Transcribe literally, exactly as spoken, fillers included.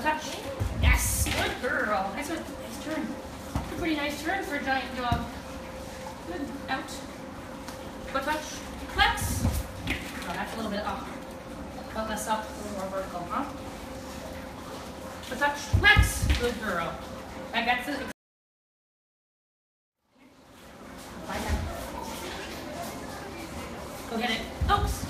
touch. Yes, good girl. Nice, nice turn. A pretty nice turn for a giant dog. Good. Out. Foot touch. Flex. Oh, that's a little bit up. A little less up, a little more vertical, huh? Foot touch. Flex. Good girl. I got the. Go get it. Oops.